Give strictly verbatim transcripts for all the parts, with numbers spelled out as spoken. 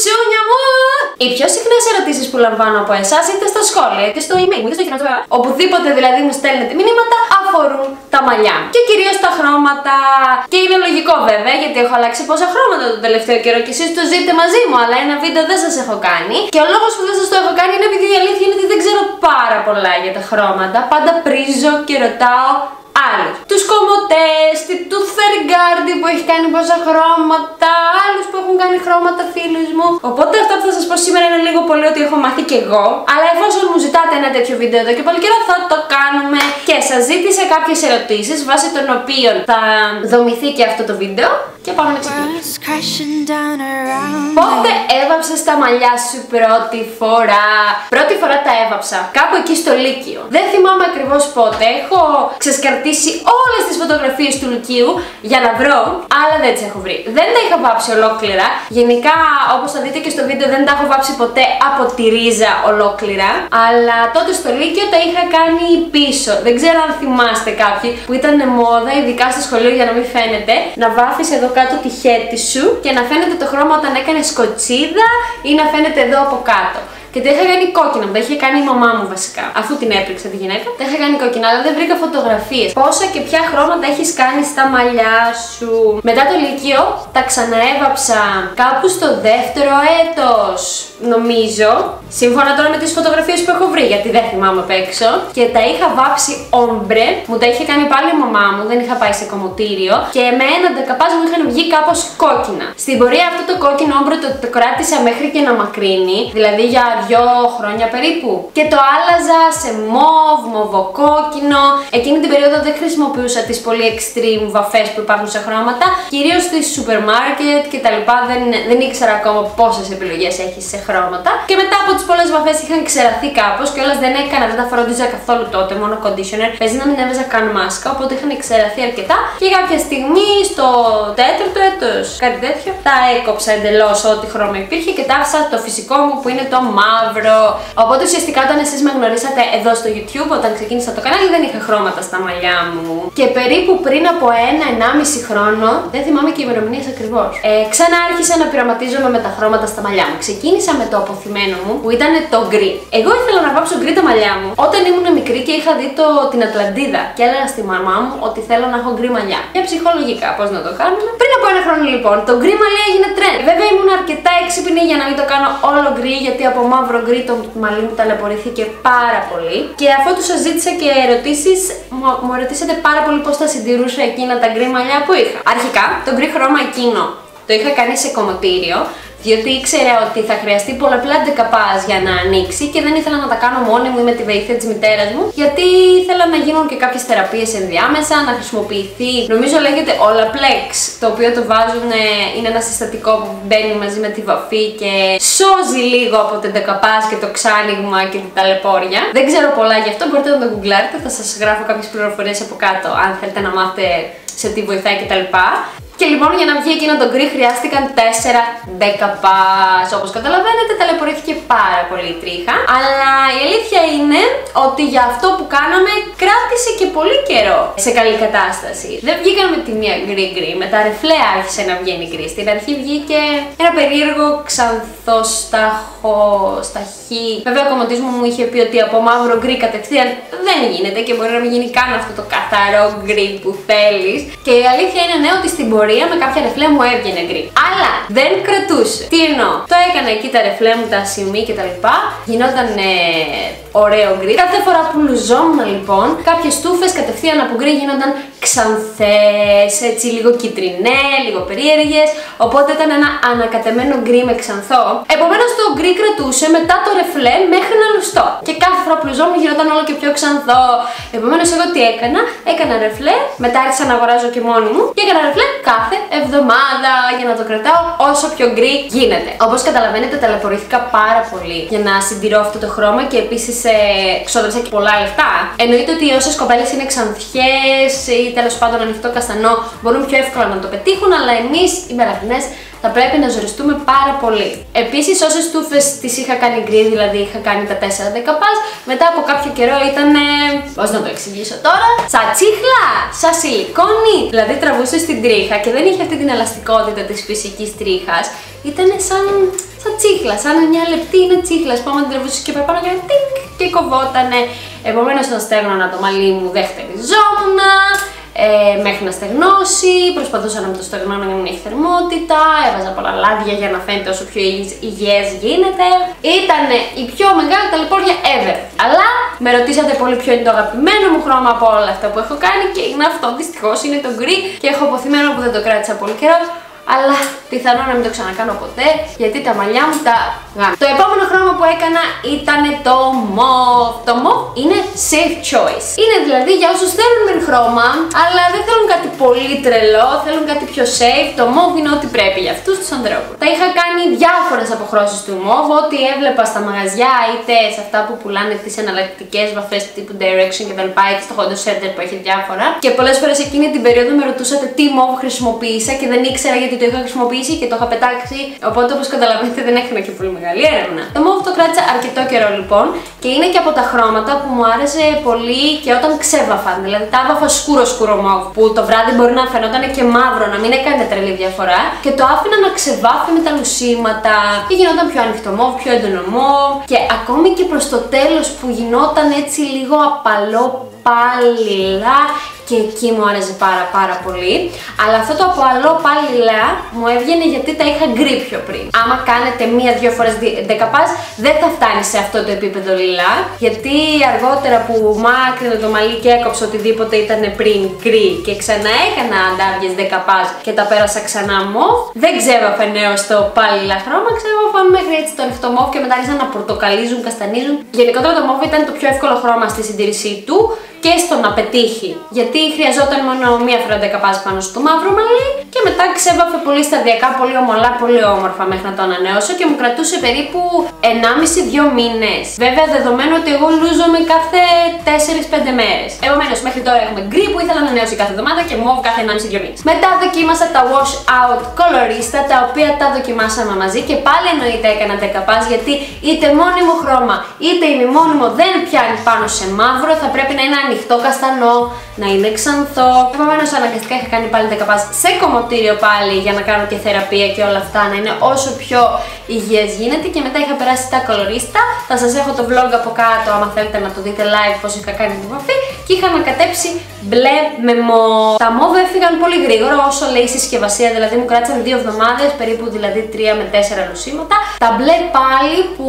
Πουτσούνια μου! Οι πιο συχνές ερωτήσεις που λαμβάνω από εσάς, είτε στα σχόλια, είτε στο email μου, είτε στο κοινό, οπουδήποτε δηλαδή μου στέλνετε μηνύματα, αφορούν τα μαλλιά μου. Και κυρίως τα χρώματα. Και είναι λογικό βέβαια, γιατί έχω αλλάξει πόσα χρώματα το τελευταίο καιρό και εσείς το ζείτε μαζί μου, αλλά ένα βίντεο δεν σας έχω κάνει. Και ο λόγος που δεν σας το έχω κάνει είναι επειδή η αλήθεια είναι ότι δεν ξέρω πάρα πολλά για τα χρώματα. Πάντα πρίζω και ρωτάω άλλους. Τους κομμωτές, του Fergardie που έχει κάνει πόσα χρώματα, άλλους που έχουν κάνει χρώματα φίλους μου. Οπότε αυτό που θα σας πω σήμερα είναι λίγο πολύ ότι έχω μάθει κι εγώ. Αλλά εφόσον μου ζητάτε ένα τέτοιο βίντεο εδώ και πολύ καιρό, θα το κάνουμε. Και σας ζήτησε κάποιες ερωτήσεις βάσει των οποίων θα δομηθεί και αυτό το βίντεο. Και πάμε να ξεκινήσουμε. Πότε έβαψες τα μαλλιά σου πρώτη φορά? Πρώτη φορά τα έβαψα κάπου εκεί στο Λύκειο. Δεν θυμάμαι ακριβώς πότε. Έχω ξεσκαρτήσει όλες τις φωτογραφίες του Λυκείου για να βρω, αλλά δεν τις έχω βρει. Δεν τα είχα βάψει ολόκληρα. Γενικά, όπως θα δείτε και στο βίντεο, δεν τα έχω βάψει ποτέ από τη ρίζα ολόκληρα. Αλλά τότε στο Λύκειο τα είχα κάνει πίσω. Δεν ξέρω αν θυμάστε κάποιοι που ήταν μόδα, ειδικά στο σχολείο για να μην φαίνεται, να βάφεις εδώ κάτω τη χέτη σου και να φαίνεται το χρώμα όταν έκανε σκοτσίδα ή να φαίνεται εδώ από κάτω. Και τα είχα κάνει κόκκινα, τα είχε κάνει η μαμά μου βασικά. Αφού την έπληξε τη γυναίκα, τα είχα κάνει κόκκινα, αλλά δεν βρήκα φωτογραφίες. Πόσα και ποια χρώματα έχεις κάνει στα μαλλιά σου? Μετά το Λύκειο τα ξαναέβαψα κάπου στο δεύτερο έτος, νομίζω. Σύμφωνα τώρα με τις φωτογραφίες που έχω βρει, γιατί δεν θυμάμαι απ' έξω. Και τα είχα βάψει όμπρε, μου τα είχε κάνει πάλι η μαμά μου, δεν είχα πάει σε κομμωτήριο. Και με ένα ντεκαπάζ μου είχαν βγει κάπως κόκκινα. Στην πορεία αυτό το κόκκινο όμπρε το, το κράτησα μέχρι και να μακρύνει, δηλαδή για δυο χρόνια περίπου. Και το άλλαζα σε μοβ, μοβοκόκκινο. Εκείνη την περίοδο δεν χρησιμοποιούσα τις πολύ extreme βαφές που υπάρχουν σε χρώματα, κυρίως στις σούπερ μάρκετ κτλ. Δεν, δεν ήξερα ακόμα πόσες επιλογές έχεις σε χρώματα. Και μετά από τις πολλές βαφές είχαν ξεραθεί κάπως και όλες δεν έκανα, δεν τα φρόντιζα καθόλου τότε, μόνο conditioner. Παίζει να μην έβαζα καν μάσκα, οπότε είχαν ξεραθεί αρκετά. Και κάποια στιγμή στο τέταρτο έτος, κάτι τέτοιο, τα έκοψα εντελώς ό,τι χρώμα υπήρχε και τα άφησα το φυσικό μου που είναι το μαύρο. Οπότε ουσιαστικά όταν εσείς με γνωρίσατε εδώ στο YouTube, όταν ξεκίνησα το κανάλι, δεν είχα χρώματα στα μαλλιά μου. Και περίπου πριν από ένα ενάμιση χρόνο, δεν θυμάμαι και οι ημερομηνίες ακριβώς, ε, ξανά άρχισα να πειραματίζομαι με τα χρώματα στα μαλλιά μου. Ξεκίνησα με το αποθυμένο μου που ήταν το γκρι. Εγώ ήθελα να βάψω γκρι τα μαλλιά μου όταν ήμουν μικρή και είχα δει το, την Ατλαντίδα. Και έλεγα στη μαμά μου ότι θέλω να έχω γκρι μαλλιά. Για ψυχολογικά, πώς να το κάνουμε. Πριν από ένα χρόνο λοιπόν, το γκρι μαλλί έγινε τρέντ. Βέβαια ήμουν αρκετά έξυπνη για να μην το κάνω όλο γκρι, γιατί από μαύρο γκρι το μαλλί μου ταλαιπωρήθηκε πάρα πολύ. Και αφού του σας ζήτησα και ερωτήσεις, μου, μου ρωτήσατε πάρα πολύ πώς θα συντηρούσα εκείνα τα γκρι μαλλιά που είχα. Αρχικά, το γκρι χρώμα εκείνο το είχα κάνει σε κομμωτήριο, διότι ήξερα ότι θα χρειαστεί πολλαπλά ντεκαπάζ για να ανοίξει και δεν ήθελα να τα κάνω μόνη μου ή με τη βοήθεια της μητέρας μου, γιατί ήθελα να γίνουν και κάποιες θεραπείες ενδιάμεσα, να χρησιμοποιηθεί. Νομίζω λέγεται Olaplex, το οποίο το βάζουν, είναι ένα συστατικό που μπαίνει μαζί με τη βαφή και σώζει λίγο από το ντεκαπάζ και το ξάνοιγμα και την ταλαιπώρια. Δεν ξέρω πολλά γι' αυτό, μπορείτε να το γκουγκλάρετε, θα σας γράφω κάποιες πληροφορίες από κάτω αν θέλετε να μάθετε σε τι βοηθάει κτλ. Και λοιπόν για να βγει εκείνο το γκρι χρειάστηκαν τέσσερα ντεκαπάζ. Όπως καταλαβαίνετε ταλαιπωρήθηκε πάρα πολύ η τρίχα. Αλλά η αλήθεια είναι ότι για αυτό που κάναμε κράτησε και πολύ καιρό σε καλή κατάσταση. Δεν βγήκαν με τη μία γκρι γκρι, με τα ρεφλέ άρχισε να βγαίνει γκρι. Στην αρχή βγήκε ένα περίεργο ξανθό στάχο, σταχύ. Βέβαια ο κομμωτής μου μου είχε πει ότι από μαύρο γκρι κατευθείαν δεν γίνεται και μπορεί να μην γίνει καν αυτό το καθαρό γκρι που θέλεις. Και η αλήθεια είναι ναι ότι στην πορεία με κάποια ρεφλέ μου έβγαινε γκρι. Αλλά δεν κρατούσε. Τι εννοώ? Το έκανα εκεί τα ρεφλέ μου, τα σημεί κτλ. Γινόταν ε, ωραίο γκρι. Κάθε φορά που λουζόμουν λοιπόν, κάποιες τούφες κατευθείαν από γκρι γίνονταν ξανθές, έτσι λίγο κυτρινέ, λίγο περίεργες. Οπότε ήταν ένα ανακατεμένο γκρι με ξανθό. Επομένως το γκρι κρατούσε μετά το ρεφλέ μέχρι να λουστώ. Και κάθε φορά που λουζόμουν γινόταν όλο και πιο ξανθό. Επομένως εγώ τι έκανα? Έκανα ρεφλέ, μετά άρχισα να αγοράζω και μόνη μου και έκανα ρεφλέ κάθε εβδομάδα για να το κρατάω όσο πιο γκρι γίνεται. Όπως καταλαβαίνετε ταλαιπωρήθηκα πάρα πολύ για να συντηρώ αυτό το χρώμα και επίσης ε, ξόδεψα και πολλά λεφτά. Εννοείται ότι όσες κοπέλες είναι ξανθιές ή τέλος πάντων ανοιχτό καστανό μπορούν πιο εύκολα να το πετύχουν, αλλά εμείς οι μελαχρινές θα πρέπει να ζοριστούμε πάρα πολύ. Επίσης, όσες τούφες τις είχα κάνει γκρι, δηλαδή είχα κάνει τα τέσσερα ντεκαπάζ, μετά από κάποιο καιρό ήταν. Πώς να το εξηγήσω τώρα? Σαν τσίχλα, σαν σιλικόνη. Δηλαδή τραβούσε στην τρίχα και δεν είχε αυτή την ελαστικότητα της φυσικής τρίχας. Ήταν σαν. θα τσίχλα, σαν μια λεπτή είναι τσίχλα. Πάμε να την τραβούσεις και παραπάνω και τικ και κοβότανε. Επομένως, όταν στέγνωνα το μαλλί μου, δεν χτενιζόμουν. Ε, μέχρι να στεγνώσει, προσπαθούσα να μην το στεγνώνω για να μην έχει θερμότητα, έβαζα πολλά λάδια για να φαίνεται όσο πιο υγιές γίνεται. Ήταν η πιο μεγάλη ταλαιπώρια ever. Αλλά με ρωτήσατε πολύ ποιο είναι το αγαπημένο μου χρώμα από όλα αυτά που έχω κάνει και είναι αυτό, δυστυχώς είναι το γκρι και έχω αποθυμένο που δεν το κράτησα πολύ καιρό. Αλλά πιθανό να μην το ξανακάνω ποτέ γιατί τα μαλλιά μου τα γάμια. Το επόμενο χρώμα που έκανα ήταν το mauve. Το mauve είναι safe choice. Είναι δηλαδή για όσους θέλουν μεν χρώμα, αλλά δεν θέλουν κάτι πολύ τρελό, θέλουν κάτι πιο safe. Το mauve είναι ό,τι πρέπει για αυτούς τους ανδρόπους. Τα είχα κάνει διάφορες αποχρώσεις του mauve, ό,τι έβλεπα στα μαγαζιά είτε σε αυτά που πουλάνε τις εναλλακτικές βαφές τύπου Direction κτλ. Είτε στο Hot Center που έχει διάφορα. Και πολλές φορές εκείνη την περίοδο με ρωτούσατε τι mauve χρησιμοποίησα και δεν ήξερα γιατί το είχα χρησιμοποιήσει και το είχα πετάξει. Οπότε, όπως καταλαβαίνετε, δεν έκανα και πολύ μεγάλη έρευνα. Το mauve το κράτησα αρκετό καιρό λοιπόν και είναι και από τα χρώματα που μου άρεσε πολύ και όταν ξέβαφαν. Δηλαδή, τα άβαφα σκούρο σκούρο mauve που το βράδυ μπορεί να φαινόταν και μαύρο, να μην έκανε τρελή διαφορά και το άφηνα να ξεβάφει με τα λουσίματα και γινόταν πιο ανοιχτό mauve, πιο έντονο mauve και ακόμη και προς το τέλος που γινόταν έτσι λίγο απαλό πάλιλα. Και εκεί μου άρεσε πάρα πάρα πολύ. Αλλά αυτό το απαλό πάλιλα μου έβγαινε γιατί τα είχα γκρι πιο πριν. Άμα κάνετε μία-δυο φορές δεκαπάζ, δεν θα φτάνει σε αυτό το επίπεδο λιλά. Γιατί αργότερα που μάκρυνε το μαλλί και έκοψε οτιδήποτε ήταν πριν γκρι και ξανά έκανα αντάβιες δεκαπάζ και τα πέρασα ξανά μοβ, δεν ξέβαφε νέο στο πάλιλα χρώμα, ξέβαφαν μέχρι έτσι το ανοιχτό μοβ και μετά άρχισαν να πορτοκαλίζουν, καστανίζουν. Γενικότερα το μοβ ήταν το πιο εύκολο χρώμα στη συντήρησή του και στο να πετύχει. Γιατί χρειαζόταν μόνο μία φορά δεκαπάζ πάνω στο μαύρο μαλλί και μετά ξέβαφε πολύ σταδιακά, πολύ ομαλά, πολύ όμορφα μέχρι να το ανανεώσω και μου κρατούσε περίπου ενάμιση με δύο μήνες. Βέβαια, δεδομένου ότι εγώ λούζομαι κάθε τέσσερις πέντε μέρες. Επομένως, μέχρι τώρα έχουμε γκρι που ήθελα να ανανεώσει κάθε εβδομάδα και μοβ κάθε ενάμιση με δύο μήνες. Μετά δοκίμασα τα wash out colorista, τα οποία τα δοκιμάσαμε μαζί και πάλι εννοείται έκανα δεκαπάζ γιατί είτε μόνιμο χρώμα είτε ημιμόνιμο δεν πιάνει πάνω σε μαύρο, θα πρέπει να είναι ανοιχτό καστανό, να είναι ξανθό. Επομένως, αναγκαστικά είχα κάνει πάλι δεκαπάζ σε κομμωτήριο πάλι για να κάνω και θεραπεία και όλα αυτά, να είναι όσο πιο υγιές γίνεται. Και μετά είχα περάσει τα κολορίστα. Θα σας έχω το vlog από κάτω, άμα θέλετε να το δείτε live πώς είχα κάνει την βαφή. Και είχα ανακατέψει μπλε με μο. Τα μόβ έφυγαν πολύ γρήγορα όσο λέει η συσκευασία, δηλαδή μου κράτησαν δύο εβδομάδες, περίπου δηλαδή τρία με τέσσερα λουσίματα. Τα μπλε πάλι που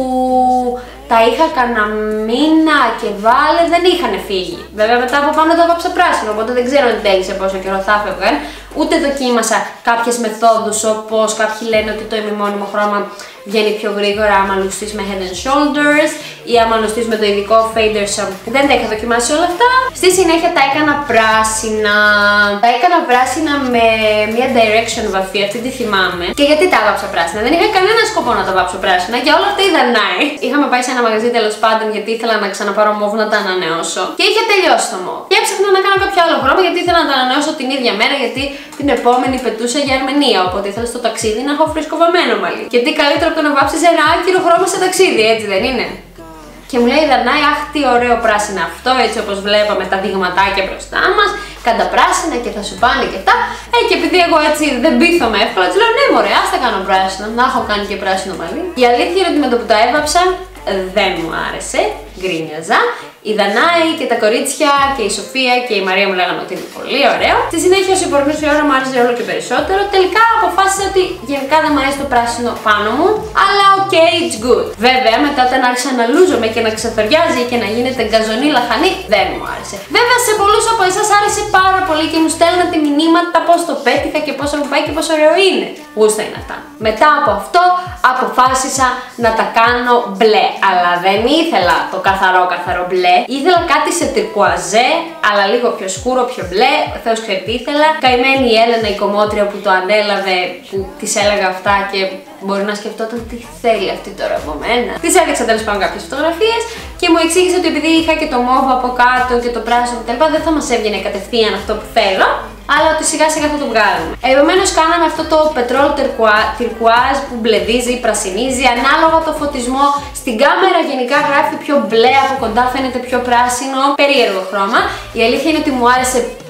τα είχα κανένα μήνα και βάλε, δεν είχαν φύγει. Βέβαια μετά από πάνω τα βάψα πράσινο, οπότε δεν ξέρω αν τέλεισε πόσο καιρό θα έφευγαν. Ούτε δοκίμασα κάποιες μεθόδους όπως κάποιοι λένε ότι το ημιμόνιμο χρώμα βγαίνει πιο γρήγορα άμα λουστείς με Head and Shoulders ή άμα λουστείς με το ειδικό Fader Shampoo. Δεν τα είχα δοκιμάσει όλα αυτά. Στη συνέχεια τα έκανα πράσινα. Τα έκανα πράσινα με μια Direction βαφή, αυτή τη θυμάμαι. Και γιατί τα βάψα πράσινα? Δεν είχα κανένα σκοπό να τα βάψω πράσινα, για όλα αυτά είδα Nike. Είχαμε πάει σε ένα μαγαζί τέλος πάντων γιατί ήθελα να ξαναπάρω μοβ να τα ανανεώσω. Και είχε τελειώσει το μοβ. Και έψαχνα να κάνω κάποιο άλλο χρώμα γιατί ήθελα να τα ανανεώσω την ίδια μέρα, γιατί την επόμενη πετούσα για Αρμενία. Οπότε ήθελα στο ταξίδι να έχω φρέσκο βαμμένο μαλλί. Και τι καλύτερο από το να βάψεις ένα άκυρο χρώμα σε ταξίδι, έτσι δεν είναι? Και μου λέει η Δανάη, αχ τι ωραίο πράσινο αυτό, έτσι όπως βλέπαμε τα δειγματάκια μπροστά μας, κάντα πράσινα και θα σου πάνε και αυτά. Ε, και επειδή εγώ έτσι δεν πείθομαι εύκολα, της λέω ναι μωρέ, ας τα κάνω πράσινα, να έχω κάνει και πράσινο μαλλί. Η αλήθεια είναι ότι με το που τα έβαψα δεν μου άρεσε, γκρίνιαζα. Η Δανάη και τα κορίτσια και η Σοφία και η Μαρία μου λέγανε ότι είναι πολύ ωραίο. Στη συνέχεια, όσο υπορνούσε η ώρα, μου άρεσε όλο και περισσότερο. Τελικά αποφάσισα ότι γενικά δεν μου αρέσει το πράσινο πάνω μου, αλλά ok, it's good. Βέβαια, μετά όταν άρχισα να λούζομαι και να ξεθοριάζει και να γίνεται γκαζονί λαχανή, δεν μου άρεσε. Βέβαια, σε πολλούς από εσάς άρεσε πάρα πολύ και μου στέλνατε μηνύματα πώς το πέτυχα και πώς μου πάει και πόσο ωραίο είναι. Γούστα είναι αυτά. Μετά από αυτό, αποφάσισα να τα κάνω μπλε. Αλλά δεν ήθελα το καθαρό καθαρό μπλε. Ήθελα κάτι σε τυρκουαζέ, αλλά λίγο πιο σκούρο, πιο μπλε. Θεός ξέρει τι ήθελα. Καημένη η Έλενα, η κομμότρια που το ανέλαβε, που της έλεγα αυτά και μπορεί να σκεφτόταν τι θέλει αυτή τώρα από μένα. Της έδειξα τέλος πάντων κάποιες φωτογραφίες και μου εξήγησε ότι επειδή είχα και το μόβο από κάτω και το πράσινο κτλ. Δεν θα μας έβγαινε κατευθείαν αυτό που θέλω, αλλά ότι σιγά σιγά θα το βγάλουμε. Επομένως, κάναμε αυτό το πετρόλ τυρκουάζ που μπλεδίζει, πρασινίζει, ανάλογα το φωτισμό. Στην κάμερα γενικά γράφει πιο μπλε, από κοντά φαίνεται πιο πράσινο, περίεργο χρώμα. Η αλήθεια είναι ότι μου άρεσε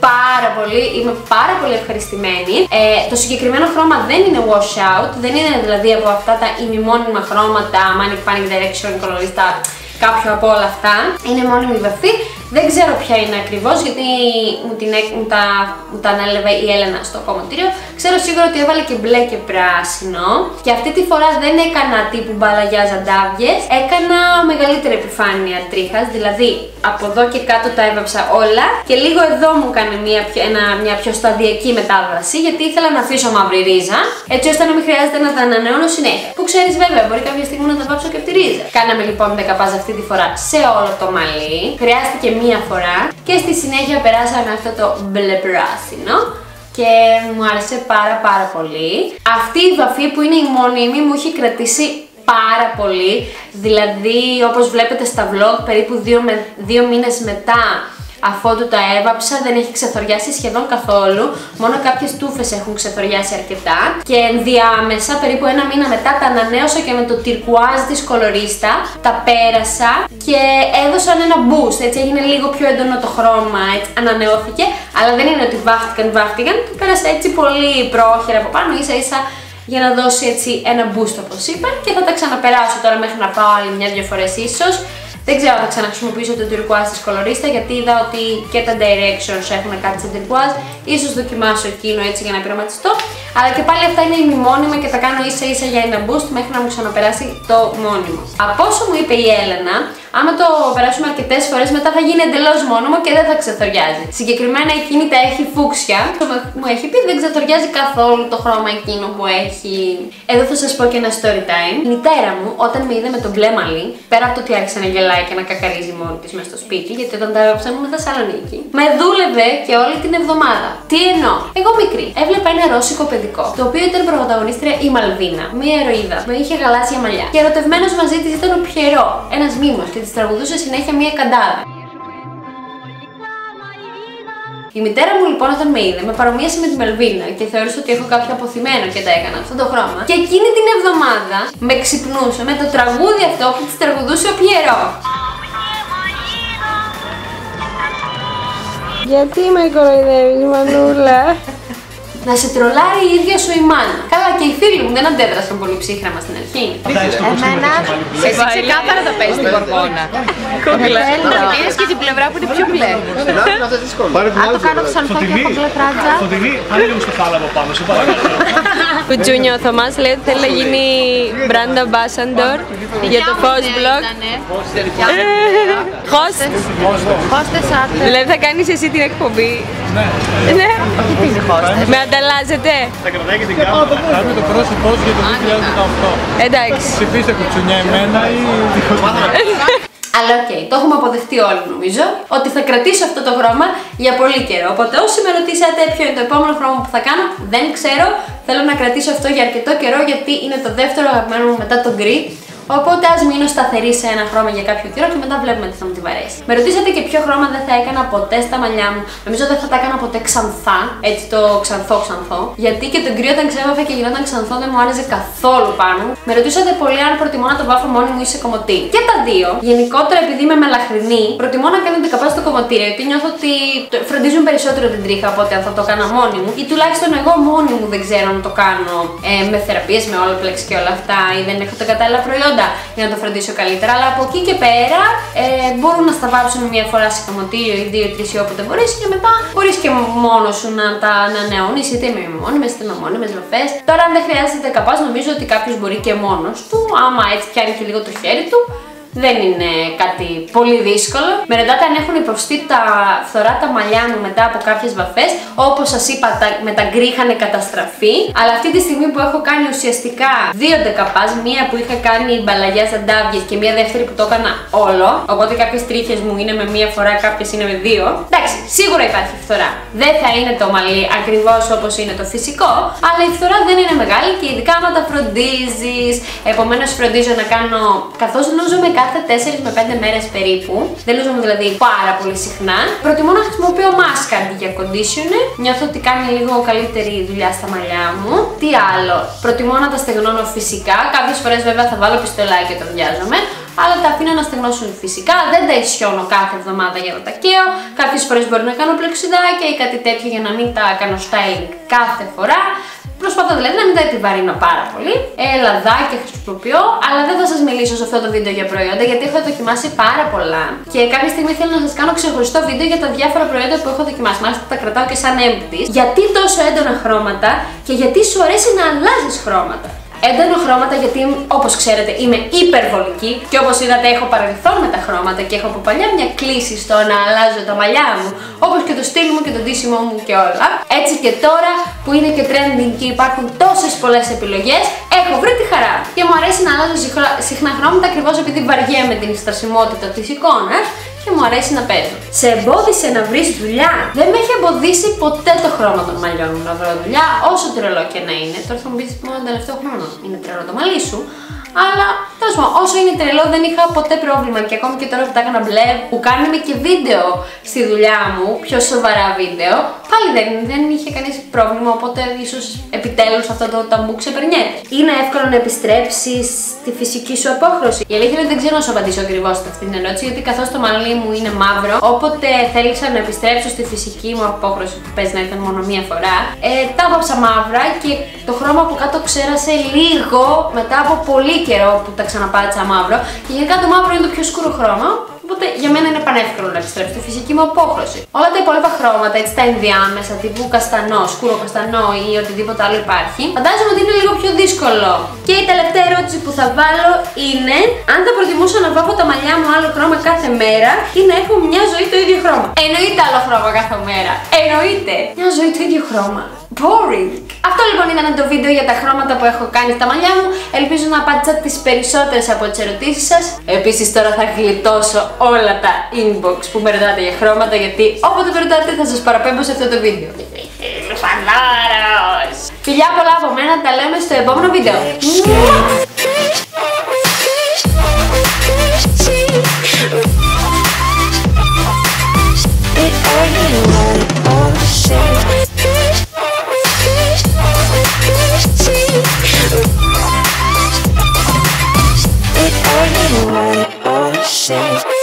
πάρα πολύ, είμαι πάρα πολύ ευχαριστημένη. Ε, το συγκεκριμένο χρώμα δεν είναι wash out, δεν είναι δηλαδή από αυτά τα ημιμόνιμα χρώματα, Manic Panic Direction, Colorista, κάποιο από όλα αυτά. Είναι μόνιμη βαφή. Δεν ξέρω ποια είναι ακριβώς γιατί μου, την, μου, τα, μου τα ανέλαβε η Έλενα στο κομμωτήριο. Ξέρω σίγουρα ότι έβαλε και μπλε και πράσινο. Και αυτή τη φορά δεν έκανα τύπου μπαλαγιά ζαντάβιες. Έκανα μεγαλύτερη επιφάνεια τρίχας. Δηλαδή από εδώ και κάτω τα έβαψα όλα. Και λίγο εδώ μου έκανε μια πιο, ένα, μια πιο σταδιακή μετάβαση. Γιατί ήθελα να αφήσω μαύρη ρίζα. Έτσι ώστε να μην χρειάζεται να τα ανανεώνω συνέχεια. Που ξέρεις βέβαια, μπορεί κάποια στιγμή να τα βάψω και από τη ρίζα. Κάναμε λοιπόν δεκαπάζ αυτή τη φορά σε όλο το μαλλί. Χρειάστηκε μία φορά και στη συνέχεια περάσαμε αυτό το μπλε πράσινο και μου άρεσε πάρα πάρα πολύ. Αυτή η βαφή που είναι η μόνιμη μου έχει κρατήσει πάρα πολύ, δηλαδή όπως βλέπετε στα vlog περίπου δύο, με, δύο μήνες μετά αφότου τα έβαψα δεν έχει ξεθοριάσει σχεδόν καθόλου, μόνο κάποιες τούφες έχουν ξεθοριάσει αρκετά και ενδιάμεσα περίπου ένα μήνα μετά τα ανανέωσα και με το τυρκουάζ της Colorista τα πέρασα και έδωσαν ένα boost, έτσι έγινε λίγο πιο έντονο το χρώμα, έτσι ανανεώθηκε, αλλά δεν είναι ότι βάφτηκαν, βάφτηκαν, το πέρασα έτσι πολύ πρόχειρα από πάνω, ίσα ίσα για να δώσει έτσι ένα boost όπως είπα και θα τα ξαναπεράσω τώρα μέχρι να πάω άλλη μια-δυο φορές ίσως. Δεν ξέρω αν θα ξαναχρησιμοποιήσω το τυρκουάζ της Colorista γιατί είδα ότι και τα directions έχουν κάτι σε τυρκουάζ. Ίσως δοκιμάσω εκείνο έτσι για να πειραματιστώ. Αλλά και πάλι αυτά είναι ημιμόνιμα και τα κάνω ίσα ίσα για ένα boost μέχρι να μου ξαναπεράσει το μόνιμο. Από όσο μου είπε η Έλενα, άμα το περάσουμε αρκετές φορές μετά θα γίνει εντελώς μόνιμο και δεν θα ξεθοριάζει. Συγκεκριμένα εκείνη τα έχει φούξια. Μου έχει πει δεν ξεθοριάζει καθόλου το χρώμα εκείνο που έχει. Εδώ θα σας πω και ένα story time. Η μητέρα μου όταν με είδε με το μπλε μαλλί, πέρα από το ότι άρχισε να γελάει και να κακαρίζει μόνη της μέσα στο σπίτι, γιατί όταν τα έβαψα ήμουν Θεσσαλονίκη, με δούλευε και όλη την εβδομάδα. Τι εννοώ, εγώ μικρή έβλεπα ένα ρώσικο παιδικό, το οποίο ήταν πρωταγωνίστρια η Μαλβίνα, μία ερωίδα, με είχε γαλάζια μαλλιά. Και ερωτευμένος μαζί της ήταν ο Πιερό, ένας μήμος, και της τραγουδούσε συνέχεια μία καντάδα. Η μητέρα μου λοιπόν όταν με είδε με παρομοίασε με τη Μελβίνα και θεώρησε ότι έχω κάποιο αποθυμένο και τα έκανα αυτό το χρώμα. Και εκείνη την εβδομάδα με ξυπνούσε με το τραγούδι αυτό που της τραγουδούσε ο Πιερό. Γιατί με κοροϊδεύεις Μανούλα? Να σε τρολάρει η ίδια σου η μάνα. Καλά και οι φίλοι μου δεν αντέδρασαν πολύ ψύχραμα στην αρχή. Εμένα, εσύ ξεκάθαρα τα παίζεις την κορβόνα. Κόκκιλα. Πήρες και την πλευρά που είναι πιο μπλε. Αν το κάνω ξανθό και έχω μπλε φράτζα. Φωτεινή, αν λίγο στο θάλαμο πάνω, σε παρακαλώ. Κουτσούνιο, ο Θωμάς λέει ότι θέλει να γίνει brand ambassador για το Post Blog. Host. Hostess art. Δηλαδή θα κάνεις εσύ την εκπομπή. Ναι. Όχι τι είναι hostess. Με ανταλλάζετε. Θα κρατάει και την κάμερα. Θα κάνουμε το πρόσωπό σου για το δύο χιλιάδες δεκαοκτώ. Εντάξει. Ψηφίστε κουτσουνιά εμένα ή Αλλά οκ, okay, το έχουμε αποδεχτεί όλοι νομίζω ότι θα κρατήσω αυτό το χρώμα για πολύ καιρό. Οπότε όσοι με ρωτήσατε ποιο είναι το επόμενο χρώμα που θα κάνω, δεν ξέρω. Θέλω να κρατήσω αυτό για αρκετό καιρό γιατί είναι το δεύτερο αγαπημένο μου μετά το γκρι. Οπότε ας μείνω σταθερή σε ένα χρώμα για κάποιο καιρό και μετά βλέπουμε τι θα μου τη βαρέσει. Με ρωτήσατε και ποιο χρώμα δεν θα έκανα ποτέ στα μαλλιά μου. Νομίζω δεν θα τα έκανα ποτέ ξανθά, έτσι το ξανθό ξανθό. Γιατί και το γκρι όταν ξέβαφε και γινόταν ξανθό δεν μου άρεσε καθόλου πάνω. Με ρωτήσατε πολύ αν προτιμώ να το βάφω μόνη μου ή σε κομμωτήρι. Και τα δύο. Γενικότερα επειδή είμαι μελαχρινή, προτιμώ να κάνω δεκαπάζ στο κομμωτήρι. Γιατί νιώθω ότι φροντίζουν περισσότερο την τρίχα από ότι αν θα το κάνω μόνη μου. Ή τουλάχιστον εγώ μόνη μου δεν ξέρω να το κάνω ε, με θεραπείες, με Olaplex και όλα αυτά, ή δεν έχω τα κατάλληλα προϊόντα για να το φροντίσω καλύτερα, αλλά από εκεί και πέρα ε, μπορούν να στα βάψουν μία φορά σε κομμωτήριο ή δύο-τρεις ή όποτε μπορείς και μετά μπορείς και μόνος σου να τα ανανεώνεις είτε με μόνιμες είτε με μόνιμες βαφές. Τώρα αν δεν χρειάζεται δεκαπάζ νομίζω ότι κάποιος μπορεί και μόνος του, άμα έτσι πιάνει και λίγο το χέρι του. Δεν είναι κάτι πολύ δύσκολο. Με ρωτάτε αν έχουν υποστεί τα φθορά τα μαλλιά μου μετά από κάποιες βαφές. Όπως σας είπα, τα, με τα γκρι είχαν καταστραφεί. Αλλά αυτή τη στιγμή που έχω κάνει ουσιαστικά δύο δεκαπάζ, μία που είχα κάνει μπαλαγιά ζαντάβιες και μία δεύτερη που το έκανα όλο. Οπότε κάποιες τρίχες μου είναι με μία φορά, κάποιες είναι με δύο. Εντάξει, σίγουρα υπάρχει φθορά. Δεν θα είναι το μαλλί ακριβώς όπως είναι το φυσικό, αλλά η φθορά δεν είναι μεγάλη και ειδικά άμα τα φροντίζεις. Επομένως, φροντίζω να κάνω καθώς λούζομαι κάθε τέσσερις με πέντε μέρες περίπου. Δεν λούζομαι δηλαδή πάρα πολύ συχνά. Προτιμώ να χρησιμοποιώ μάσκα αντί για conditioner. Νιώθω ότι κάνει λίγο καλύτερη δουλειά στα μαλλιά μου. Τι άλλο, προτιμώ να τα στεγνώνω φυσικά. Κάποιες φορές βέβαια θα βάλω πιστολάκι όταν βιάζομαι. αλλά τα αφήνω να στεγνώσουν φυσικά. Δεν τα ισιώνω κάθε εβδομάδα για να τα καίω. Κάποιες φορές μπορεί να κάνω πλεξιδάκια ή κάτι τέτοιο για να μην τα κάνω styling κάθε φορά. Προσπαθώ δηλαδή να μην τα επιβαρύνω πάρα πολύ. Ε, λαδάκια χρησιμοποιώ, αλλά δεν θα σας μιλήσω σε αυτό το βίντεο για προϊόντα γιατί έχω δοκιμάσει πάρα πολλά. Και κάποια στιγμή θέλω να σας κάνω ξεχωριστό βίντεο για τα διάφορα προϊόντα που έχω δοκιμάσει. Μάλιστα τα κρατάω και σαν empty. Γιατί τόσο έντονα χρώματα και γιατί σου αρέσει να αλλάζεις χρώματα. Έντονο χρώματα γιατί, όπως ξέρετε, είμαι υπερβολική και όπως είδατε έχω παρελθόν με τα χρώματα και έχω από παλιά μια κλίση στο να αλλάζω τα μαλλιά μου, όπως και το στυλ μου και το ντύσιμό μου και όλα. Έτσι και τώρα που είναι και trending και υπάρχουν τόσες πολλές επιλογές, έχω βρει τη χαρά. Και μου αρέσει να αλλάζω συχνά χρώματα ακριβώς επειδή βαριέμαι την στασιμότητα της εικόνας και μου αρέσει να παίζω. Σε εμπόδισε να βρεις δουλειά? Δεν με έχει εμποδίσει ποτέ το χρώμα των μαλλιών μου να βρω δουλειά, όσο τρελό και να είναι. Τώρα θα μου πεις μόνο τον τελευταίο χρόνο είναι τρελό το μαλλί σου. Αλλά τέλος πάντων, όσο είναι τρελό δεν είχα ποτέ πρόβλημα και ακόμη και τώρα που τα έκανα μπλε, που κάνουμε και βίντεο στη δουλειά μου, πιο σοβαρά βίντεο, πάλι δεν, δεν είχε κανείς πρόβλημα, οπότε ίσως επιτέλους αυτό το ταμπού ξεπερνιέται. Είναι εύκολο να επιστρέψεις στη φυσική σου απόχρωση? Η αλήθεια είναι ότι δεν ξέρω να σου απαντήσω ακριβώς σε αυτή την ερώτηση, γιατί καθώς το μαλλί μου είναι μαύρο, όποτε θέλησα να επιστρέψω στη φυσική μου απόχρωση, που παίζει να ήταν μόνο μία φορά, ε, τα βάψα μαύρα και το χρώμα από κάτω ξέρασε λίγο μετά από πολύ καιρό που τα ξαναπάτησα μαύρο. Και γενικά το μαύρο είναι το πιο σκούρο χρώμα, οπότε για μένα είναι πανεύκολο να επιστρέψω στη φυσική μου απόχρωση. Όλα τα υπόλοιπα χρώματα, έτσι τα ενδιάμεσα, τύπου καστανό, σκούρο καστανό ή οτιδήποτε άλλο υπάρχει, φαντάζομαι ότι είναι λίγο πιο δύσκολο. Και η τελευταία ερώτηση που θα βάλω είναι αν θα προτιμούσα να βάφω τα μαλλιά μου άλλο χρώμα κάθε μέρα ή να έχω μια ζωή το ίδιο χρώμα. Εννοείται άλλο χρώμα κάθε μέρα. Εννοείται. Μια ζωή το ίδιο χρώμα. Boring. Αυτό λοιπόν ήταν το βίντεο για τα χρώματα που έχω κάνει στα μαλλιά μου. Ελπίζω να απάντησα τις περισσότερες από τις ερωτήσεις σας. Επίσης τώρα θα γλιτώσω όλα τα inbox που με ρωτάτε για χρώματα, γιατί όποτε με ρωτάτε θα σας παραπέμπω σε αυτό το βίντεο. Φανάρος! Φιλιά πολλά από μένα, τα λέμε στο επόμενο βίντεο. Shit.